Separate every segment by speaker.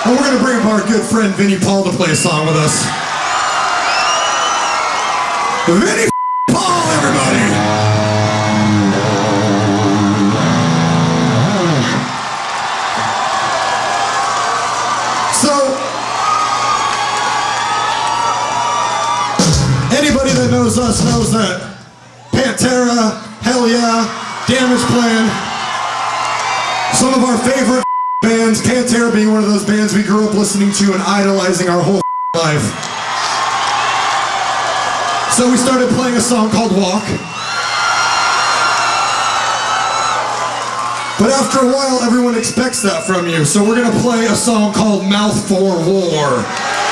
Speaker 1: And we're gonna bring up our good friend Vinnie Paul to play a song with us. Vinnie Paul, everybody! So, anybody that knows us knows that Pantera, Hell Yeah, Damageplan, some of our favorite bands, Pantera being one of those bands we grew up listening to and idolizing our whole life. So we started playing a song called Walk. But after a while, everyone expects that from you, so we're gonna play a song called Mouth for War.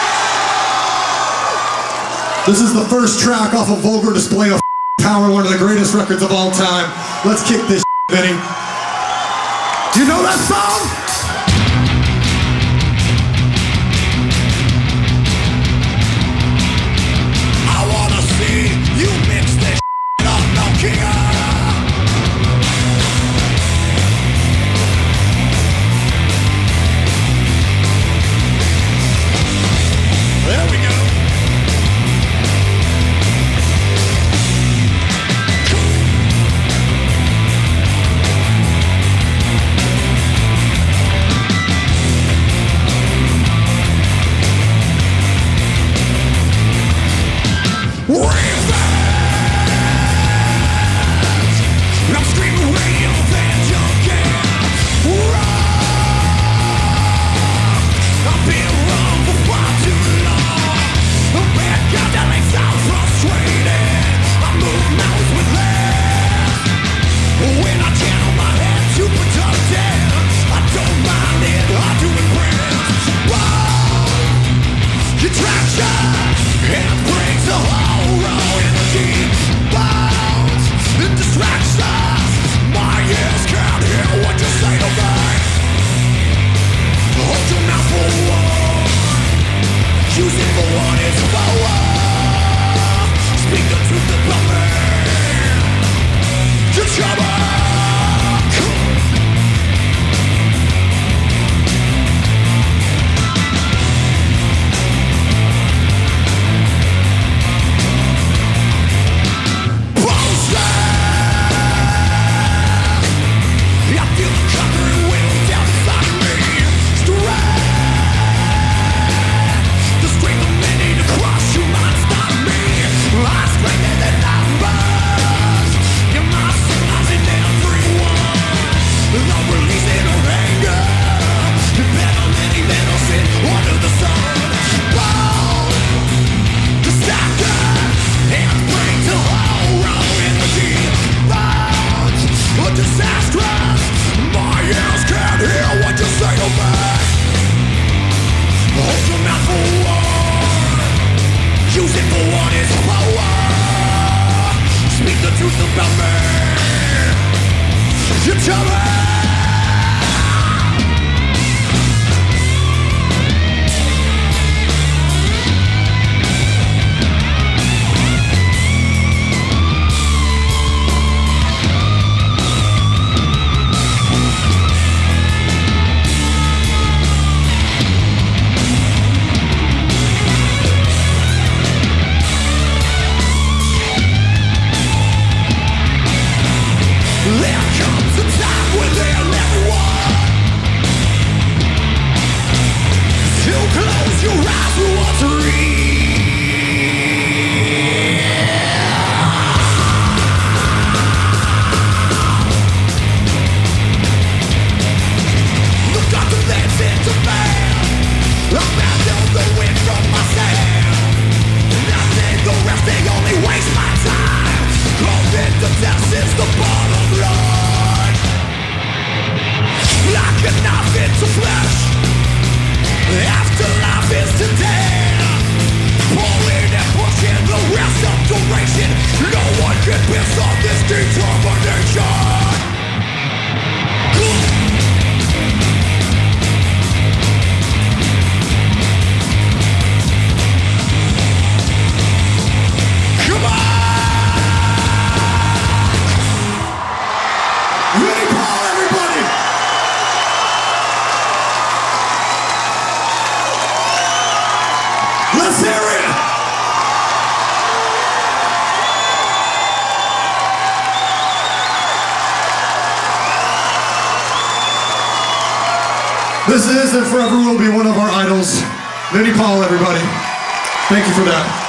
Speaker 1: This is the first track off a Vulgar Display of Power, one of the greatest records of all time. Let's kick this Vinny. Do you know that song?
Speaker 2: You mix this shit up, no king. There we go. I'm screaming real vengeance again. I've been wrong for far too long. A bad guy that makes sound frustrated. I move mountains with less. When I channel my head to productive, I don't mind it, I do it prayers. Your traction, it brings a whole row in the deep. The distractions, my ears can't hear what you say to me. Hold your mouth for war. Use it for what it's for. Speak the truth about me. You're trouble. Disastrous, my ears can't hear what you say to me. Hold your mouth for war. Use it for what it's for. Speak the truth about me. You tell me. There comes a time within everyone to close your eyes for what's real. The doctor that's into man, abandon the wind from my sail. Nothing the rest, they only waste my time. Called into death is the bottom line. Like a knife into flesh, afterlife is to death.
Speaker 1: Let's hear it! This is and forever will be one of our idols. Vinnie Paul, everybody. Thank you for that.